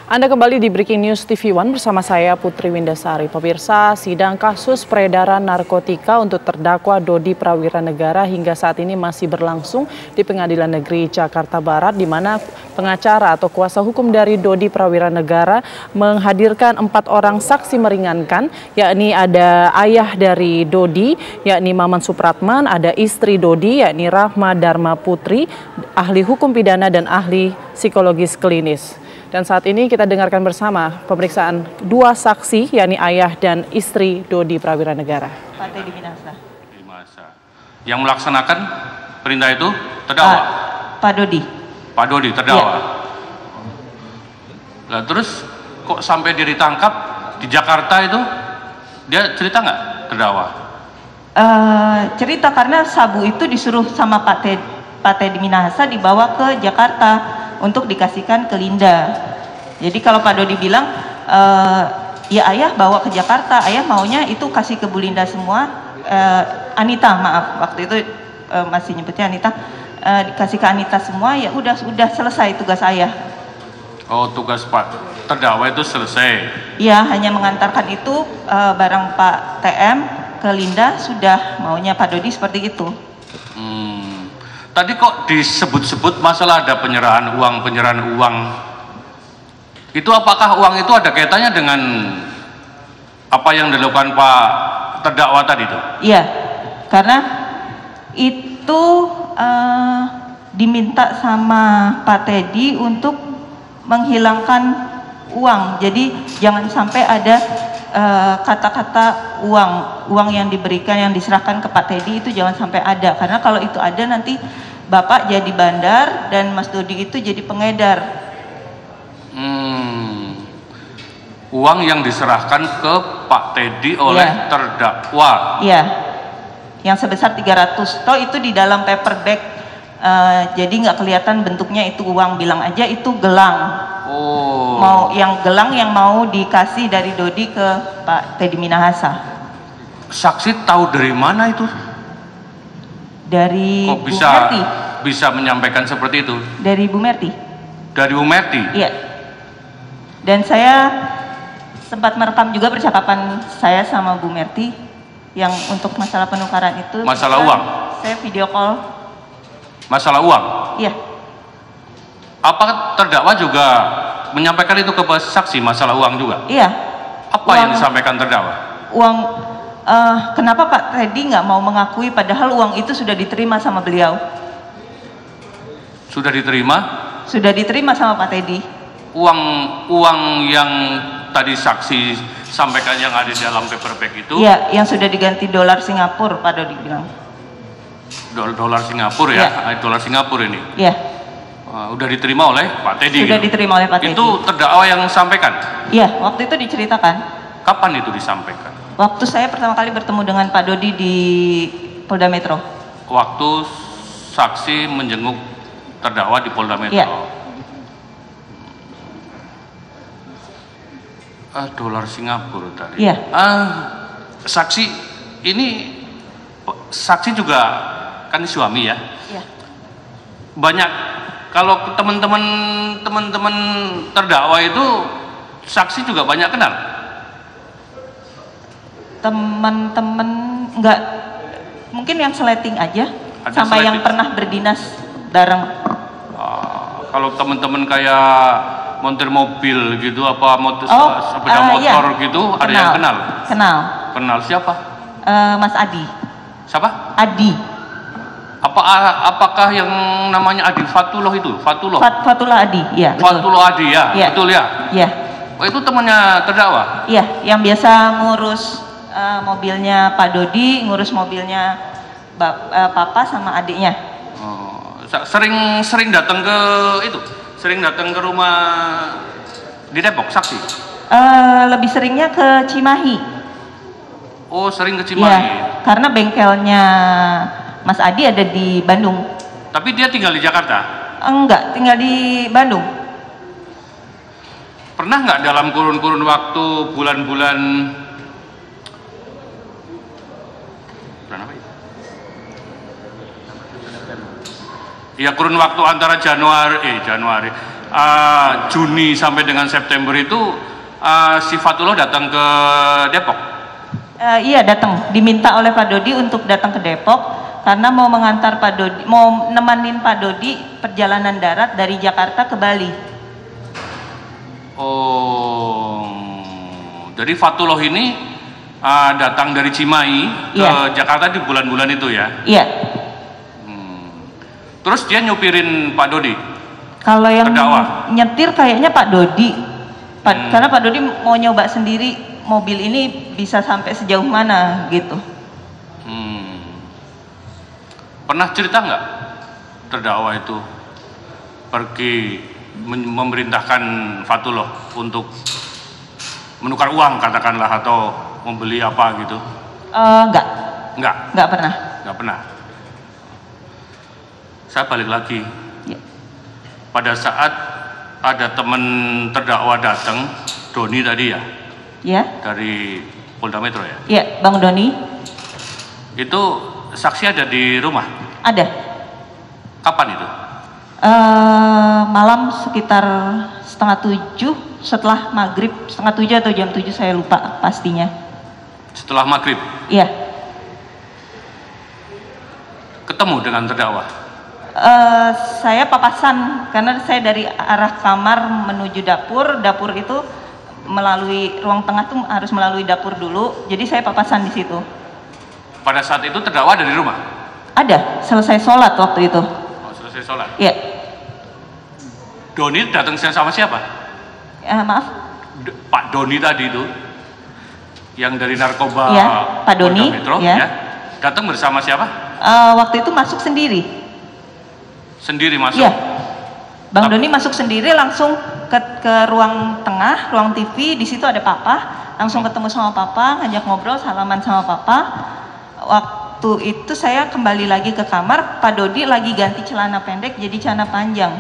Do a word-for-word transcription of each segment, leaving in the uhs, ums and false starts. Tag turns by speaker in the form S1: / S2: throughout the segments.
S1: Anda kembali di Breaking News T V One bersama saya Putri Windasari. Pemirsa, sidang kasus peredaran narkotika untuk terdakwa Dodi Prawiranegara hingga saat ini masih berlangsung di Pengadilan Negeri Jakarta Barat, di mana pengacara atau kuasa hukum dari Dodi Prawiranegara menghadirkan empat orang saksi meringankan, yakni ada ayah dari Dodi, yakni Maman Supratman, ada istri Dodi, yakni Rahma Dharma Putri, ahli hukum pidana dan ahli psikologis klinis. Dan saat ini kita dengarkan bersama pemeriksaan dua saksi, yakni ayah dan istri Dodi Prawiranegara.
S2: Pak Teddy Minahasa.
S3: Yang melaksanakan perintah itu terdakwa?
S2: Pak, Pak Dodi.
S3: Pak Dodi terdakwa.
S2: Ya.
S3: Nah, terus kok sampai dia ditangkap di Jakarta itu, dia cerita nggak terdakwa?
S2: Uh, cerita karena sabu itu disuruh sama Pak Teddy, Pak Teddy Minahasa dibawa ke Jakarta untuk dikasihkan ke Linda. Jadi kalau Pak Dodi bilang, uh, ya ayah bawa ke Jakarta, ayah maunya itu kasih ke Bu Linda semua, uh, Anita maaf, waktu itu uh, masih nyebutnya Anita, uh, dikasih ke Anita semua, ya udah sudah selesai tugas ayah.
S3: Oh, tugas Pak terdakwa itu selesai?
S2: Ya, hanya mengantarkan itu uh, barang Pak T M ke Linda, sudah maunya Pak Dodi seperti itu.
S3: Hmm. Tadi kok disebut-sebut masalah ada penyerahan uang, penyerahan uang. Itu apakah uang itu ada kaitannya dengan apa yang dilakukan Pak terdakwa tadi itu?
S2: Iya, karena itu uh, diminta sama Pak Teddy untuk menghilangkan uang. Jadi jangan sampai ada kata-kata uh, uang, uang yang diberikan, yang diserahkan ke Pak Teddy itu jangan sampai ada. Karena kalau itu ada nanti Bapak jadi bandar dan Mas Dodi itu jadi pengedar.
S3: Hmm. Uang yang diserahkan ke Pak Teddy oleh ya. terdakwa.
S2: Iya. Yang sebesar tiga ratus. Toh itu di dalam paper bag. Uh, jadi nggak kelihatan bentuknya itu uang, bilang aja itu gelang.
S3: Oh.
S2: Mau yang gelang yang mau dikasih dari Dodi ke Pak Teddy Minahasa.
S3: Saksi tahu dari mana itu?
S2: Dari
S3: Kok bisa,
S2: Bu Merti.
S3: Bisa menyampaikan seperti itu?
S2: Dari Bu Merti.
S3: Dari Bu Merti?
S2: Iya. Dan saya sempat merekam juga percakapan saya sama Bu Merti yang untuk masalah penukaran itu.
S3: Masalah uang?
S2: Saya video call.
S3: Masalah uang?
S2: Iya.
S3: Apakah terdakwa juga menyampaikan itu ke saksi, masalah uang juga?
S2: Iya.
S3: Apa
S2: uang,
S3: yang disampaikan terdakwa?
S2: Uang, uh, kenapa Pak Teddy nggak mau mengakui padahal uang itu sudah diterima sama beliau?
S3: Sudah diterima?
S2: Sudah diterima sama Pak Teddy.
S3: Uang uang yang tadi saksi sampaikan yang ada di dalam paper bag itu?
S2: Iya, yang sudah diganti dolar Singapura, Pak Dodi bilang.
S3: Dolar Singapura ya? Ya. Dolar Singapura ini?
S2: Iya.
S3: Uh, udah diterima oleh Pak Teddy.
S2: Sudah
S3: gitu.
S2: diterima oleh Pak Teddy.
S3: Itu terdakwa yang sampaikan?
S2: Iya, waktu itu diceritakan.
S3: Kapan itu disampaikan?
S2: Waktu saya pertama kali bertemu dengan Pak Dodi di Polda Metro.
S3: Waktu saksi menjenguk terdakwa di Polda Metro?
S2: Iya.
S3: Ah, dolar Singapura tadi?
S2: Iya.
S3: Ah, saksi ini, saksi juga kan suami ya?
S2: Iya.
S3: Banyak. Kalau teman-teman teman-teman terdakwa itu saksi juga banyak kenal.
S2: Teman-teman enggak, mungkin yang seleting aja.
S3: Ada
S2: sama
S3: seleting.
S2: Yang pernah berdinas bareng.
S3: Uh, kalau teman-teman kayak montir mobil gitu, apa motor,
S2: oh,
S3: sepeda
S2: uh,
S3: motor
S2: iya.
S3: gitu,
S2: kenal.
S3: ada yang kenal?
S2: Kenal.
S3: Kenal siapa?
S2: Uh, Mas Adi.
S3: Siapa?
S2: Adi.
S3: Apa apakah yang namanya Adi Fatullah itu? Fatullah.
S2: Fat, Fatullah Adi, ya.
S3: Fatullah Adi ya,
S2: ya.
S3: Betul ya?
S2: Iya.
S3: Oh, itu temannya terdakwa?
S2: Iya, yang biasa ngurus uh, mobilnya Pak Dodi, ngurus mobilnya bap, uh, Papa sama adiknya.
S3: Oh, sering sering datang ke itu, sering datang ke rumah di Depok saksi?
S2: Uh, lebih seringnya ke Cimahi.
S3: Oh, sering ke Cimahi.
S2: Ya, karena bengkelnya Mas Adi ada di Bandung.
S3: Tapi dia tinggal di Jakarta?
S2: Enggak, tinggal di Bandung.
S3: Pernah nggak dalam kurun-kurun waktu bulan-bulan bulan apa itu? Ya kurun waktu antara Januari, eh Januari, uh, Juni sampai dengan September itu uh, si Fatullah datang ke Depok?
S2: Uh, iya datang, diminta oleh Pak Dodi untuk datang ke Depok karena mau mengantar Pak Dodi, mau nemanin Pak Dodi perjalanan darat dari Jakarta ke Bali.
S3: Oh, jadi Fatullah ini uh, datang dari Cimahi ke
S2: iya.
S3: Jakarta di bulan-bulan itu ya?
S2: Iya.
S3: Terus dia nyupirin Pak Dodi?
S2: Kalau yang
S3: terdakwa?
S2: Nyetir kayaknya Pak Dodi, Pak,
S3: hmm.
S2: karena Pak Dodi mau nyoba sendiri mobil ini bisa sampai sejauh mana gitu.
S3: Hmm. Pernah cerita nggak terdakwa itu pergi memerintahkan Fatullah untuk menukar uang katakanlah atau membeli apa gitu?
S2: Uh, enggak.
S3: Enggak?
S2: Enggak pernah.
S3: Enggak pernah. Saya balik lagi.
S2: Ya.
S3: Pada saat ada teman terdakwa datang, Doni tadi ya?
S2: Ya.
S3: Dari Polda Metro ya?
S2: Iya, Bang Doni.
S3: Itu saksi ada di rumah?
S2: Ada.
S3: Kapan itu?
S2: Uh, malam sekitar setengah tujuh, setelah maghrib setengah tujuh atau jam tujuh saya lupa pastinya.
S3: Setelah maghrib?
S2: Iya.
S3: Ketemu dengan terdakwa?
S2: Uh, saya papasan karena saya dari arah kamar menuju dapur, dapur itu melalui ruang tengah tuh harus melalui dapur dulu, jadi saya papasan di situ.
S3: Pada saat itu terdakwa ada di rumah?
S2: Ada, selesai sholat waktu itu.
S3: Oh, selesai sholat?
S2: Iya.
S3: Doni datang sama siapa?
S2: Uh, maaf?
S3: D Pak Doni tadi itu yang dari narkoba
S2: ya, Pak Doni
S3: Metro,
S2: ya.
S3: Ya, datang bersama siapa?
S2: Uh, waktu itu masuk sendiri.
S3: Sendiri masuk?
S2: Iya. Bang Doni masuk sendiri langsung ke, ke ruang tengah, ruang T V, di situ ada Papa, langsung ketemu sama Papa, ngajak ngobrol, salaman sama Papa. Waktu itu saya kembali lagi ke kamar, Pak Dodi lagi ganti celana pendek jadi celana panjang.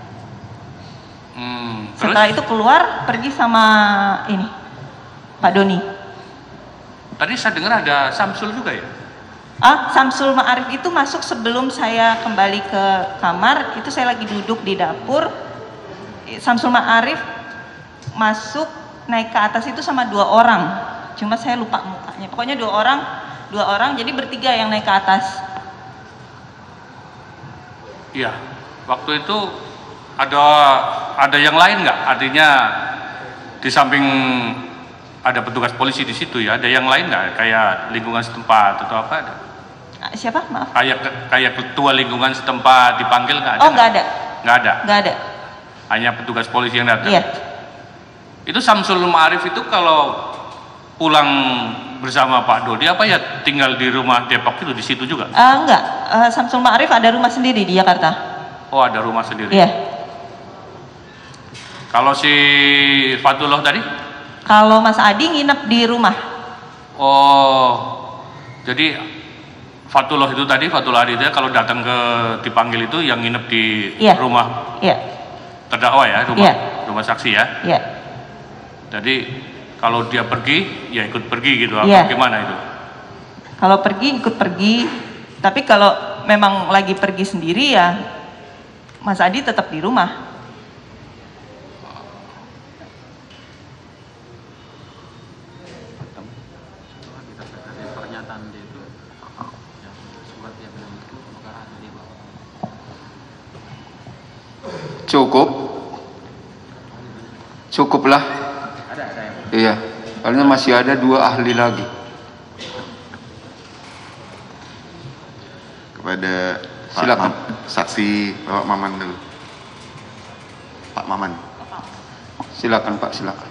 S2: Hmm, Setelah itu keluar, pergi sama ini, Pak Doni.
S3: Tadi saya dengar ada Samsul juga ya?
S2: Ah, Samsul Ma'arif itu masuk sebelum saya kembali ke kamar, itu saya lagi duduk di dapur. Samsul Ma'arif masuk naik ke atas itu sama dua orang, cuma saya lupa mukanya. Pokoknya dua orang, dua orang, jadi bertiga yang naik ke atas.
S3: Iya, waktu itu ada ada yang lain nggak? Artinya di samping ada petugas polisi di situ ya, ada yang lain nggak? Kayak lingkungan setempat atau apa ada?
S2: Siapa? Maaf.
S3: Kayak kayak ketua lingkungan setempat dipanggil nggak ada?
S2: Oh, nggak ada.
S3: Nggak ada.
S2: Nggak ada.
S3: Hanya petugas polisi yang datang.
S2: Iya.
S3: Itu Samsul Ma'arif itu kalau pulang bersama Pak Dodi apa ya tinggal di rumah Depok itu di situ juga?
S2: Uh, enggak. Uh, Samsul Ma'arif ada rumah sendiri di Jakarta.
S3: Oh, ada rumah sendiri.
S2: Iya.
S3: Kalau si Fatullah tadi?
S2: Kalau Mas Adi nginep di rumah.
S3: Oh, jadi Fatullah itu tadi, Fatullah Adi itu kalau datang ke dipanggil itu yang nginep di
S2: iya.
S3: rumah
S2: iya.
S3: terdakwa ya, rumah
S2: iya.
S3: rumah saksi ya.
S2: Iya.
S3: Jadi kalau dia pergi, ya ikut pergi gitu,
S2: iya.
S3: atau gimana itu?
S2: Kalau pergi ikut pergi, tapi kalau memang lagi pergi sendiri ya Mas Adi tetap di rumah.
S4: Cukup, cukuplah.
S5: Ada, ada ya.
S4: Iya, karena masih ada dua ahli lagi.
S6: Kepada
S4: silakan
S6: Pak Mam, saksi Bapak Maman dulu. Pak Maman.
S4: Silakan Pak, silakan.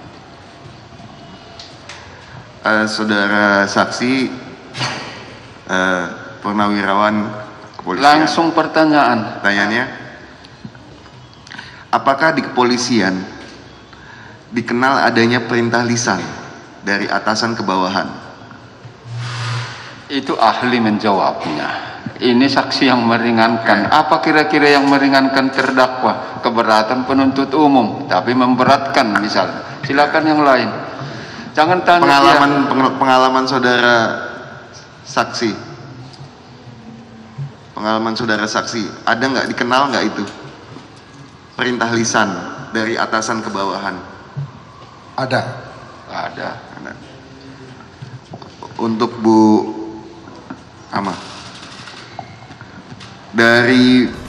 S6: Uh, saudara saksi, uh, purnawirawan kepolisian.
S4: Langsung pertanyaan.
S6: Pertanyaannya. Apakah di kepolisian dikenal adanya perintah lisan dari atasan ke bawahan?
S4: Itu ahli menjawabnya. Ini saksi yang meringankan. Apa kira-kira yang meringankan terdakwa? Keberatan penuntut umum, tapi memberatkan misalnya. Silakan yang lain. Jangan tanya
S6: pengalaman
S4: dia.
S6: pengalaman saudara saksi. Pengalaman saudara saksi, ada nggak dikenal nggak itu? perintah lisan dari atasan ke bawahan?
S5: Ada.
S4: Ada.
S6: Ada. Untuk Bu Ama, dari